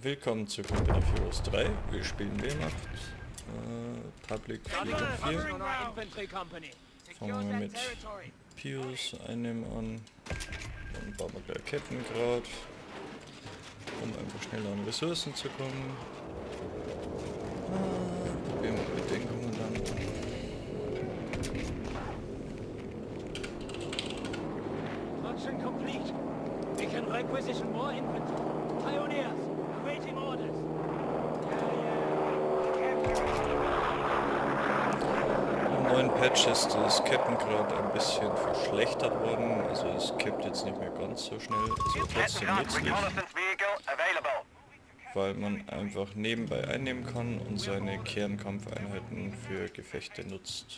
Willkommen zu Kommentar 3. Wir spielen Wehrmacht. Public 4 gegen 4. Fangen wir mit Pius einnehmen an. Dann bauen wir gleich Kettengrad, um einfach schneller an Ressourcen zu kommen. Probieren wir mit den Kommandanten. Function complete. We can requisition more infantry. Pioneers, awaiting orders. Im neuen Patch ist das Kettengrad ein bisschen verschlechtert worden, also es kippt jetzt nicht mehr ganz so schnell, also trotzdem nützlich, weil man einfach nebenbei einnehmen kann und seine Kernkampfeinheiten für Gefechte nutzt.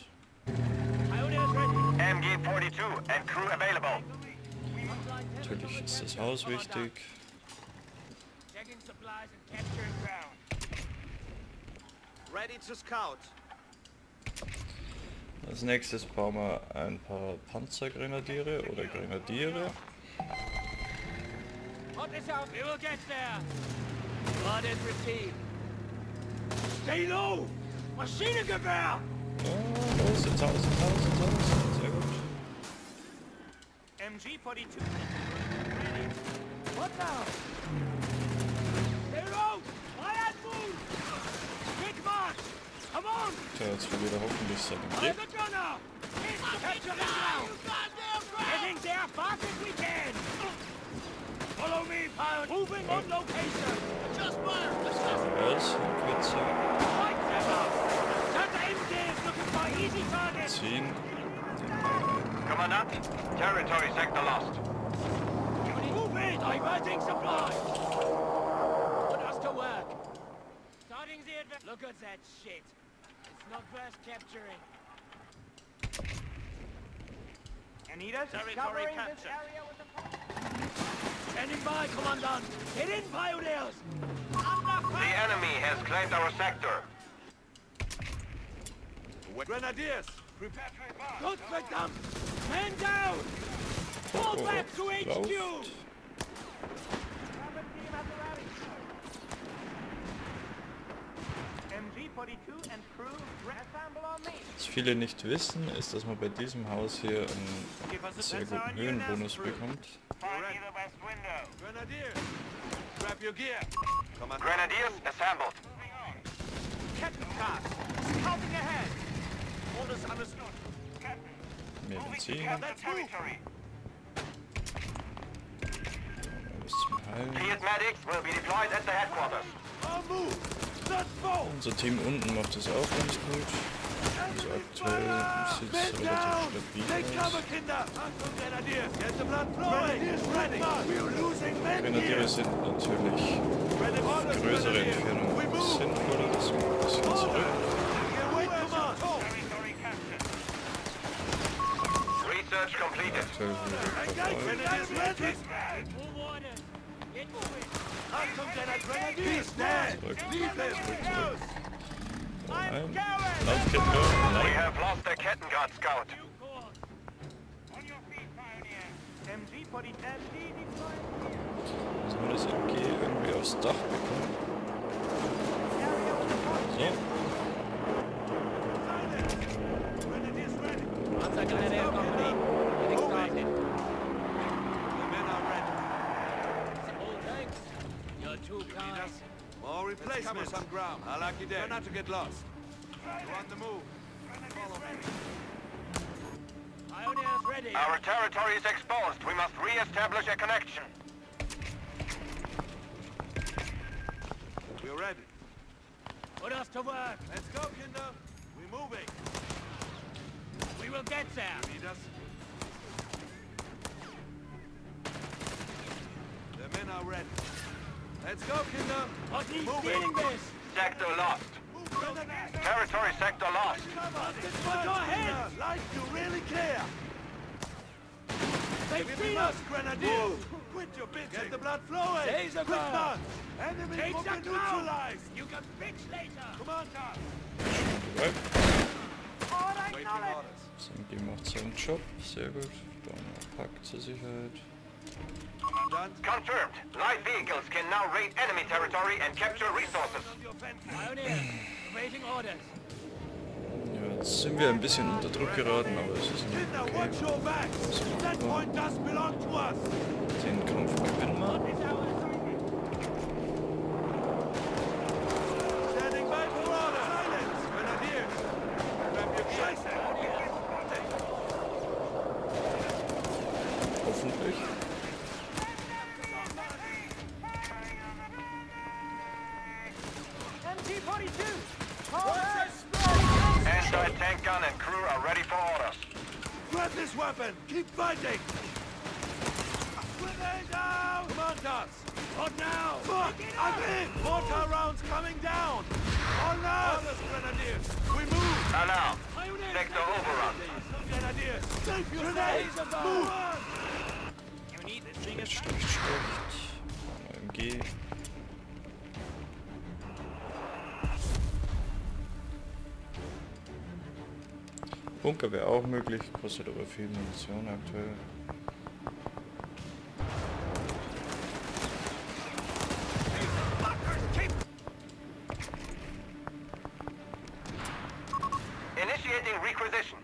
Natürlich ist das Haus wichtig. Als nächstes bauen wir ein paar Panzergrenadiere oder Grenadiere. Stay low! Maschinengewehr! Oh, los, jetzt aus. Sehr gut. MG-42. What now? Stay low! Fire and move! Quick march! Come on! Tja, jetzt verliert er hoffentlich seinen Fire Blick. the gunner! Capture the ground! Getting there fast as we can! Follow me, pilot! Moving on location! Just fire! Raus, Kürzer. Fight them up! Santa MG is looking for easy targets! Ziehen. Commandant, territory sector lost. Move in! Diverting supply! Put us to work! Starting the advance. Look at that shit! It's not worth capturing. Anita, territory captured. Standing by, Commandant! Get in, pioneers! The enemy has claimed our sector. Grenadiers! Prepare to advance! Good for them! Men down! Fall back to HQ! MG-42 and crew assemble on me. Was viele nicht wissen, ist, dass man bei diesem Haus hier einen sehr guten Höhenbonus bekommt. Grenadiers, grab your gear. Grenadiers assembled. Kettencast! Scouting ahead! Orders understood. Mehr Benzin. Let's move! Bis zum Heilen. Field medics will be deployed at the headquarters. On move! Let's go! Unser Team unten macht es auch ganz gut. Also aktuell sieht es relativ stabil aus. Grenadiere sind natürlich auf größere Entfernungen sinnvoller, deswegen ein bisschen zurück. Research completed. Aktuell sind wir dabei. Nein. Laufkinder. We Nein. have lost the Kettenguard scout. Müssen wir das MG irgendwie aufs Dach bekommen? So. More replacements on ground. I like you there. Try not to get lost. You're on the move. Follow me. Pioneers ready! Our territory is exposed. We must re-establish a connection. We're ready. Put us to work! Let's go, Kinder. We're moving. We will get there! You need us? The men are ready. Let's go, Kinder. What needs stealing this? Sector lost. Territory sector lost. Put your head! Like you really care. They've seen us! Grenadiers. Quit your bitching. Get the blood flowing. Laser Quick burn. march. Enemy Take will the be neutralized. You can bitch later! Commander. Right. Waiting orders. Das MG macht seinen Job. Sehr gut. Bauen wir Pack zur Sicherheit. Confirmed. Light vehicles can now raid enemy territory and capture resources. Pioneer, awaiting orders. Ja, jetzt sind wir ein bisschen unter Druck geraten, aber es ist nicht okay. Den Kampf gewinnen wir. Hoffentlich. Anti-tank gun and crew are ready for orders. Grab this weapon! Keep fighting! Grenade down! Commanders! What now? Fuck! I'm in! Mortar rounds coming down! On now! Orders, grenadiers! We move! Alarm! Sector overrun. Grenadiers! Take your grenades! Move! You need this thing as Schlecht. AMG. Bunker wäre auch möglich, kostet aber viel Munition aktuell. Initiating requisition.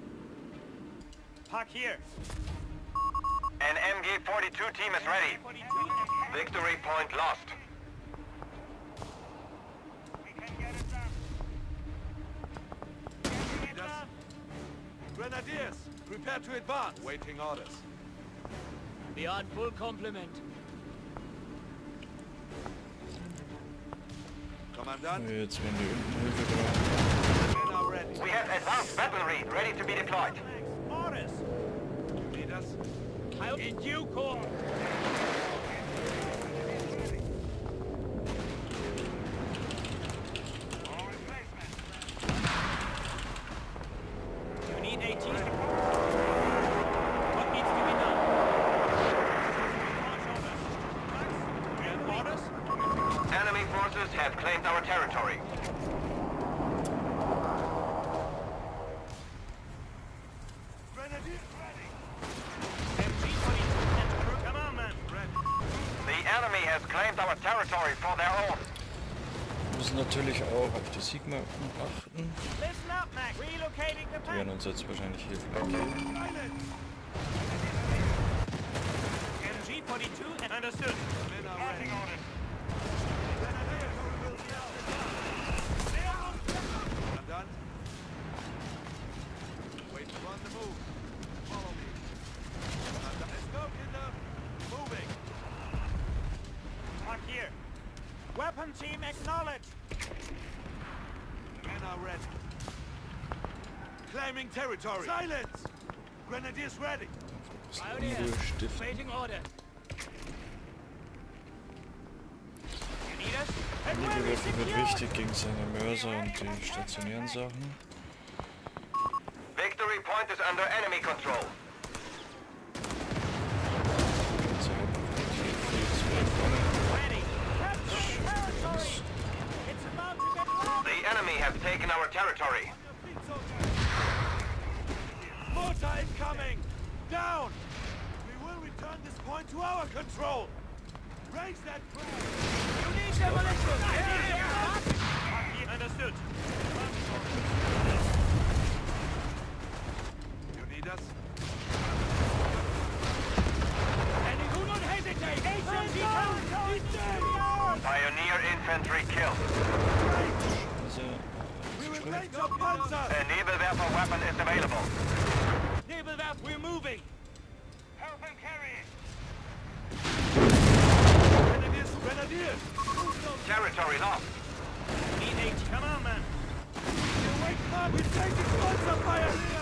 Park here. An MG-42 team is ready. Victory point lost. Grenadiers! Prepare to advance! Waiting orders. Beyond full complement. Commandant? Jetzt werden die unten Hilfe brauchen. Men are ready. We have advanced battery ready to be deployed. Orders. Lead us. In due course. You need 18. What needs to be done? We have orders? Enemy forces have claimed our territory. Grenadiers ready. MG-42 and crew. Come on, man. Ready. The enemy has claimed our territory for their own. Wir müssen natürlich auch auf die Sigma achten. Listen up, Mac. Relocating the Die werden uns jetzt wahrscheinlich hier flankieren. Silence! MG-42 and understood. Men are ready. Grenadiers will be out. Commandant? Wait on the move. Follow me. Commandant, let's go, Kinder. Moving. Park here. Weapon team acknowledged. Men are ready. Claiming territory. Silence! Grenadiers ready. Pioneer, Stiften. waiting order. You need us? Nebelwerfer wird wichtig gegen seine Mörser und die stationären Sachen. Victory point is under enemy control. Sie haben viel zu erfahren. Ready. Capture territory. It's about to get lost. The enemy has taken our territory. Mortar incoming! Down! We will return this point to our control! Raise that flag! You need demolition. Understood. You need us? And do not hesitate. HMG Pioneer infantry killed. We will make our panzers! A Nebelwerfer weapon is available. Nebelwerfer, we're moving. Help him carry it. Grenadiers! Grenadiers! Territory lost. Need 8. Come on, man. You wake up! We're taking panzer fire here!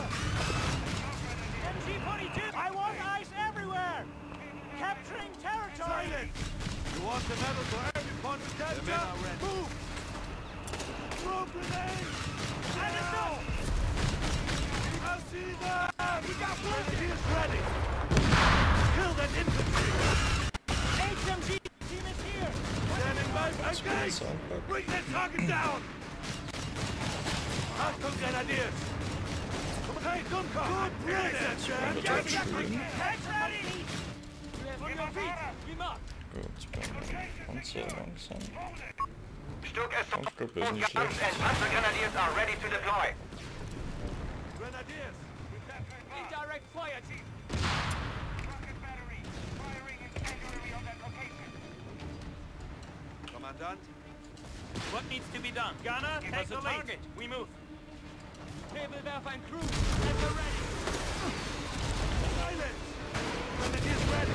MG-42. I want eyes everywhere. Capturing territory. Silence! You want the medal for every point we capture? The men are ready. Move! Throw grenades! Now! I see them! We got grenadiers ready! Kill that infantry! HMG team is here. Standing by! Engage! Bring that target down! Achtung, Grenadiers! Hey, Dunker! Good place, Heads ready. You have on your feet. Gut, Panzer langsam. Stuck assault Kampfgruppe ist guns nicht and schlecht. Panzer Grenadiers are ready to deploy. Grenadiers! Indirect fire team. Rocket battery, firing incendiary on that location. Commandant? What needs to be done? Gunner, take the target. We move. Nebelwerfer and crew, at the ready. Silence! Grenadiers ready!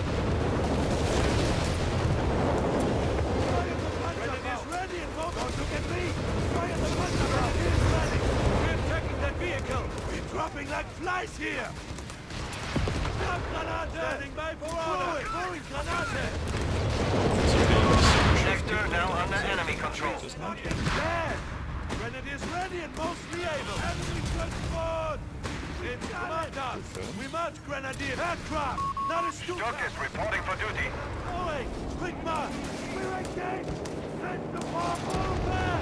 Grenadiers ready and don't look at me! Fire the Panzer! Grenadiers ready! We're attacking that vehicle! We're dropping like flies here! Granate! Standing by for order! Throwing Granate! Sector now under enemy control. Bad! Grenadiers ready and mostly able! Enemy transport! It's Commandant! We march Grenadier aircraft! Not a stupid! Stuck is reporting for duty. Going! Quick march! We're engaged! Send the bomb over!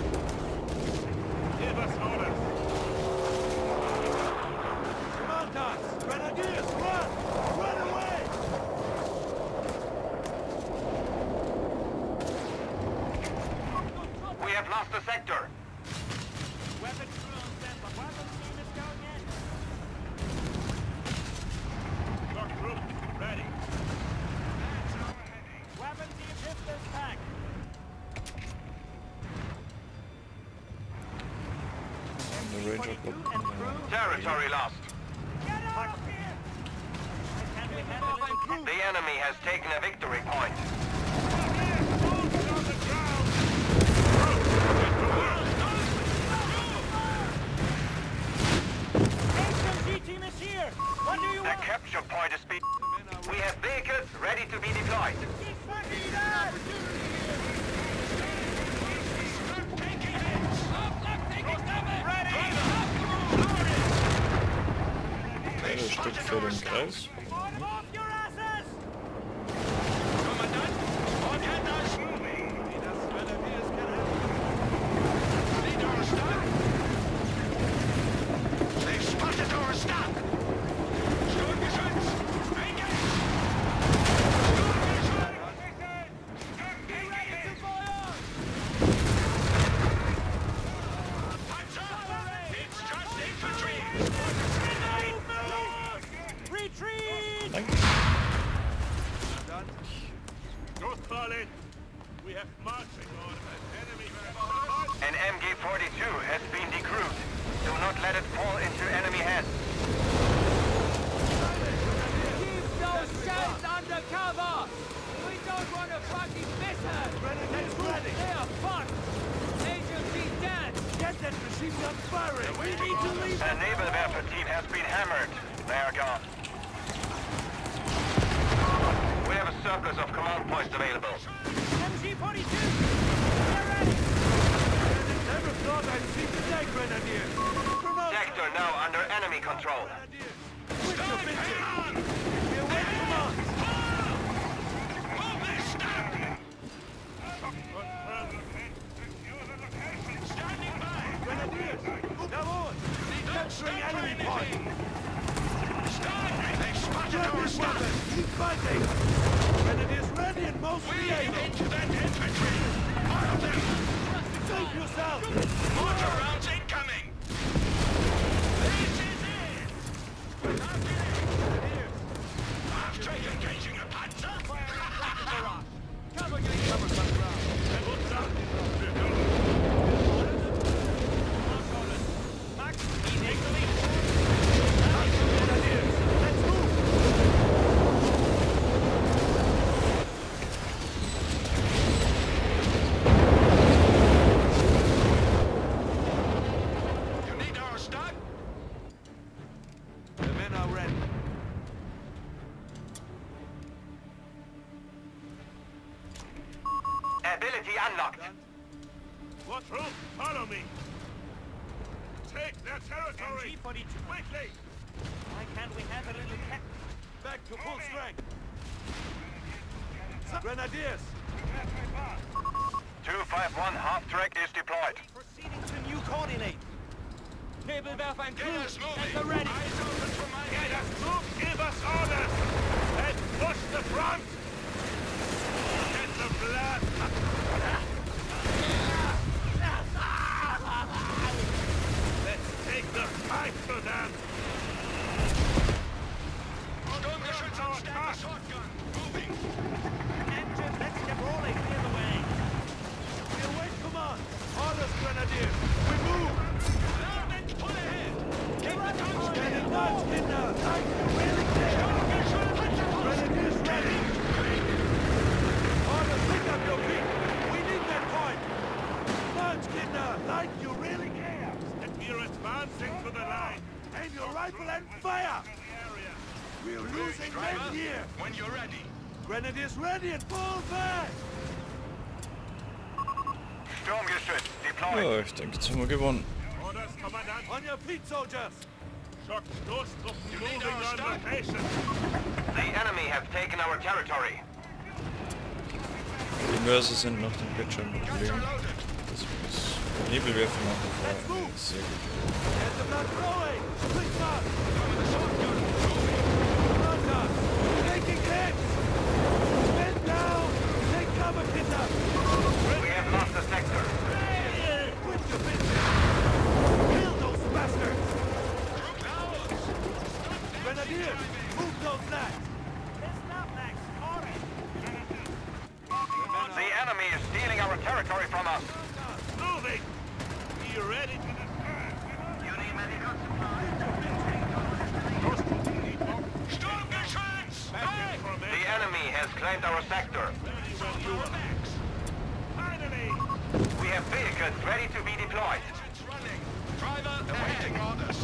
Give us orders. Commandants! Grenadiers, run! Run away! We have lost the sector. Weapon crew on standby. Weapon team is going in. Your group, ready. Weapon team hit this pack. The Ranger Club. Territory lost. Get out of here! Can we handle it? The enemy has taken a victory point. Soldiers on the ground. HMG team is here! What do you The want? capture point is being... We have vehicles ready to be deployed. Keep fucking that! Ein Stück für den Kreis. On off your asses! Kommandant, order das. Lead our stock. They've spotted our stock. Sturmgeschütz, engage. Be ready to fire! Panzer, it's just infantry. Retreat! Danke. Großfallen. We have marching orders. Enemy. An MG-42 has been decrewed. Do not let it fall into enemy hands. Keep those shells under cover! We don't want to fucking miss her! Grenadiers ready! They are fucked! Agency dead! Get that machine gun firing! We need to leave! The Nebelwerfer team has been hammered. They are gone. We have a surplus of command points available. MG-42! They're ready! Never thought I'd see today, Grenadiers! Sector now under enemy control. Quit your bitching! We await commands! Move this stock. Standing by. Grenadiers! Now on! Capturing enemy point! They've spotted Grab our this stock. weapon! Keep fighting! Grenadiers ready and mostly We aim able! into that infantry. All of them. Save yourself! Mortar rounds incoming. This is it. After engaging a panzer. Cover your Max, he's equally. Grenadiers! Let's move! You need our stock? The men are ready. Ability unlocked. What troop? Follow me. Take their territory. MG-42. Quickly. Why can't we have a little tech? Back to full strength! Grenadiers! 251 half-track is deployed. Proceeding to new coordinate. Nebelwerfer and Get crew us moving. at the ready. Eyes open for my Get us move. Give us orders. And push the front. blood! Let's take the fight to them! Sturmgeschütze und stärker Shotgun. Moving. Engine, let's get rolling. Clear the way. We await command! Orders, Grenadiers! We move! Alarmen, pull ahead. Keep the guns Getting clear. nuts, Kinder! Like you really care! Grenadiers ready! Orders, pick up your feet! We need that point! March, Kinder! Like you really care! And we're advancing to the line! Aim your rifle and fire! We're losing men here! When you're ready. Grenadiers ready and fall back! Sturmgeschütz deployed. Ja, ich denke, jetzt haben wir gewonnen. Orders, Commandant! On your feet, soldiers! Shock Stoßtruppen moving on location! The enemy have taken our territory. Die Mörser sind nach dem Bildschirm Problem. Deswegen ist Nebelwerfer nach wie vor sehr gut. Get the blood flowing! Quick march! Taking hits! Men down! Take cover, Kinder! We have lost the sector. Quit your business! Kill those bastards! Grenadiers! Move those lads! Listen up, Max. Orange. The enemy is stealing our territory from us. Moving! Be ready to destroy! You need medical supplies? Sturmgeschütz! Back! The enemy has claimed our sector. Finally! We have vehicles ready to be deployed. Engines running. Driver, awaiting orders.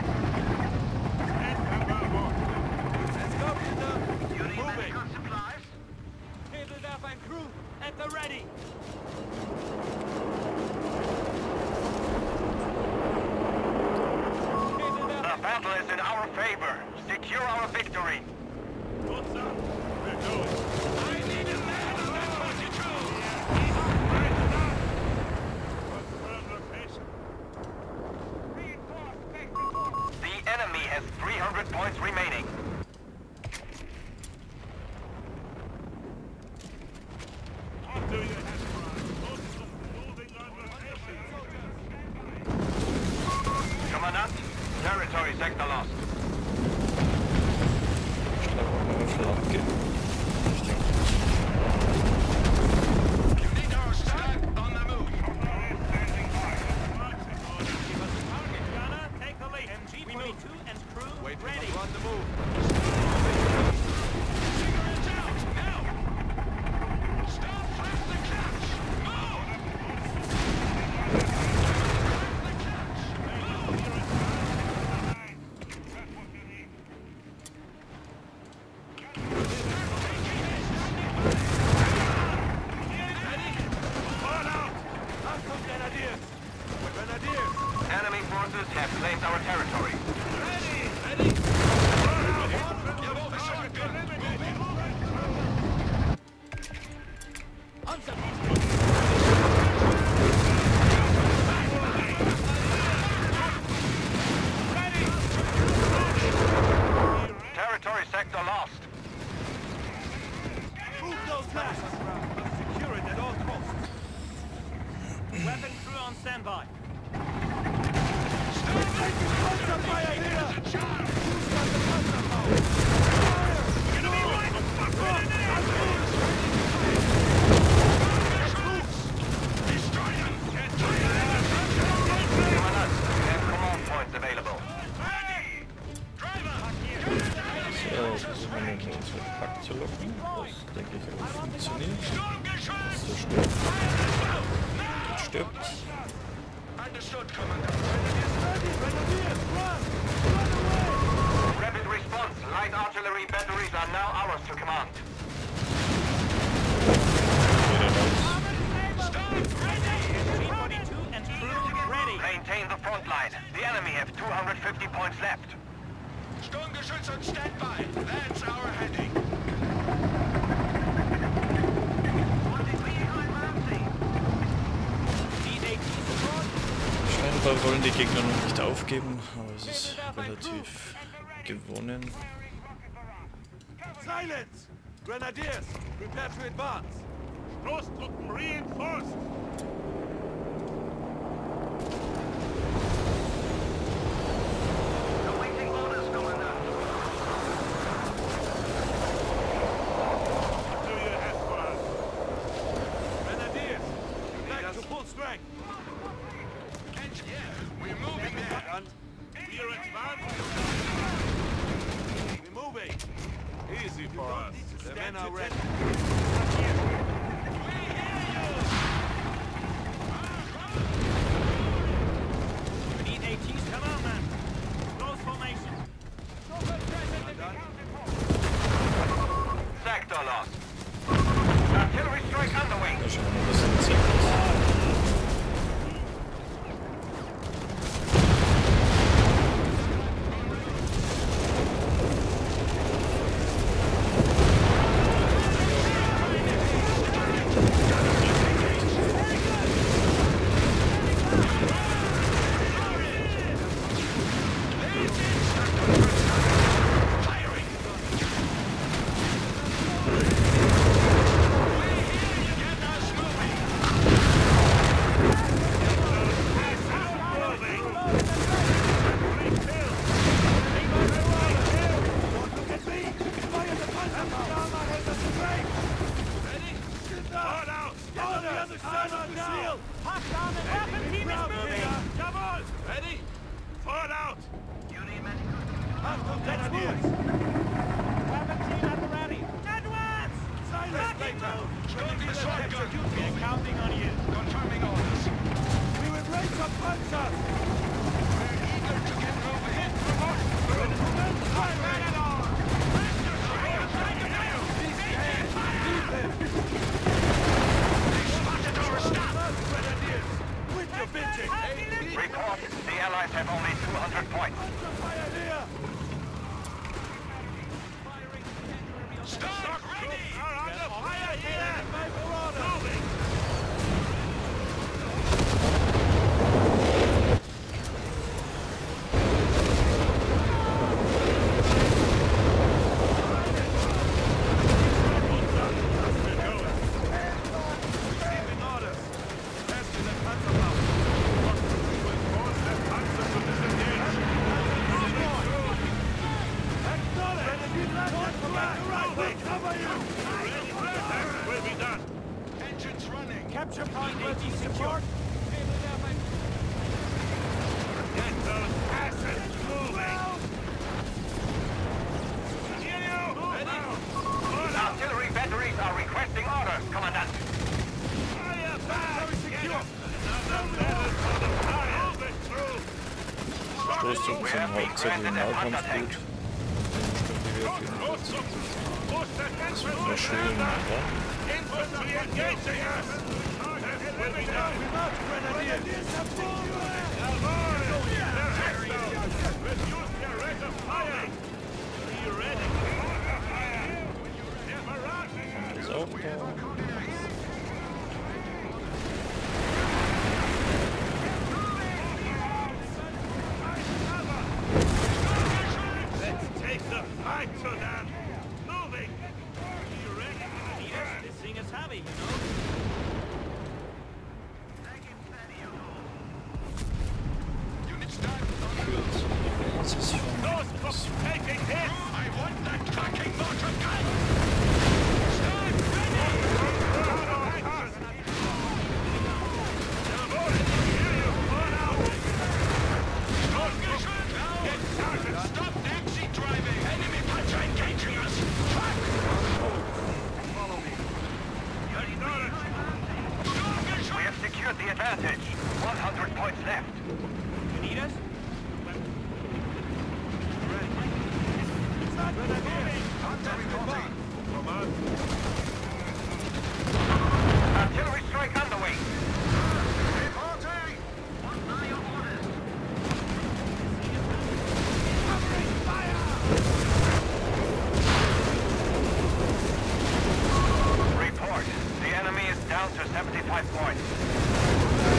Let's go, Kinder! You need Moving! medical supplies? Nebelwerfer and crew at the ready. The battle is in our favor. Secure our victory. What's up? We're going. I need a man on that 22. Confirm location. The enemy has 300 points remaining. What do you have, moving on location? Commandant, territory sector lost. Ich glaube, wir müssen abgehen. You need our stack on the move. Gunner, take the lead. MG-42 and crew ready. Run the move. Figure it out, now! Stop, flap the clutch! Move! Flap the clutch! Fall out! Up some Grenadiers! Grenadiers! Enemy forces have claimed our territory. Ready! Ready! Fall out! Jawohl, Shotgun! Moving! Territory sector lost. Move those lads! Secure it at all costs! Weapon crew on standby. Taking Panzerfire here! Who's got the Panzerfire? Fire! Enemy right! Destroy them! Commandant, we have command points available. Ready! Driver! So, versuchen wir den unseren Pack zu locken. Das denke ich auch funktioniert. Sturmgeschütz! So stirbt. Jetzt stirbt. Understood, Commander. Grenadiers, run! Run away! Rapid response. Light artillery batteries are now ours to command. Stop! Ready! MG-42 and crew ready. Maintain the front line. The enemy have 250 points left. Sturmgeschütz on standby. That's our heading. Scheinbar wollen die Gegner noch nicht aufgeben, aber es ist relativ gewonnen. Silence! Grenadiers, prepare to advance! Großtruppen reinforced! Awaiting orders, Commander. What do you have for us? Grenadiers! Back to full strength! Engineer, we're moving there. We are advancing! We're moving! Easy for us. The men are ready. We need ATs. Come on, man. Close formation. Sector lost. Artillery strike underway. Da schauen wir mal, was das jetzt ist. Ready? Forward out! You need medical. Grenadiers! Weapons at the ready. Advance! Silence, later! Start the shotgun. We're counting on you. Confirming orders. We will raise some panzers! We're eager to get overhead from us. They spotted our staff. Grenadiers! Quit your bitching! Report, the Allies have only 200 points. Fire here! Start ready. Are under fire here! Moving! Receiving orders. Test in the Panzerabwehr. We will force the Panzer to disengage. Cover you! Attack will be done. Engines running. Capture point AT secured. Get those asses moving! Hear you! Ready? Artillery batteries are requesting orders, Commandant. Fire back! Secure! Another level for the fire! Move it through! Stoßtruppen sind hauptsächlich im Nahkampfgut. Das wird verschonen, oder? Infantry engaging us! This will be done! Grenadiers have reduce their rate of fire! Be ready! They're barraging us! Das auch da. Let's take the fight to them! Moving! Be ready! This thing is heavy, you know. Units down. Those cops taking hits! I want that fucking mortar gun. Start ready. Stop taxi driving. Enemy puncher engaging us. Fuck. Follow me. We have secured the advantage. 100 points left. You need us? Artillery strike underway. Report. The enemy is down to 75 points.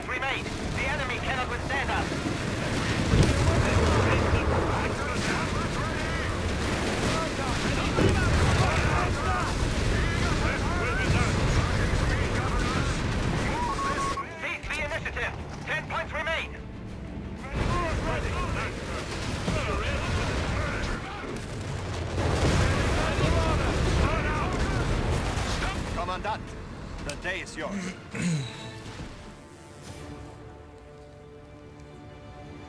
remain. The enemy cannot withstand us. Seize the initiative. 10 points remain. Commandant, the day is yours.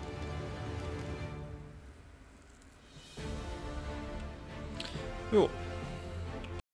Jo.